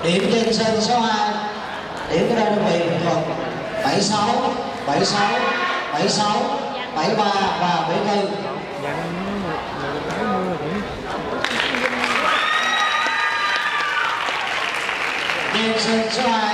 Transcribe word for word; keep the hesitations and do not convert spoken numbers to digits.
Điểm trên sân số hai, điểm của đơn vị Bình Thuận bảy sáu, bảy sáu, bảy sáu, bảy ba và bảy tư. Trên sân số hai